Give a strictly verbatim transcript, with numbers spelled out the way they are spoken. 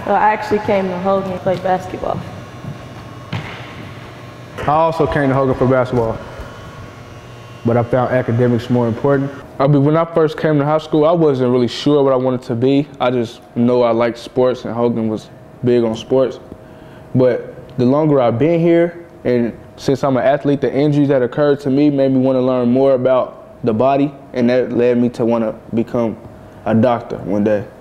So I actually came to Hogan to play basketball. I also came to Hogan for basketball, but I found academics more important. I mean, when I first came to high school, I wasn't really sure what I wanted to be. I just know I liked sports, and Hogan was big on sports. But the longer I've been here, and since I'm an athlete, the injuries that occurred to me made me want to learn more about the body, and that led me to want to become a doctor one day.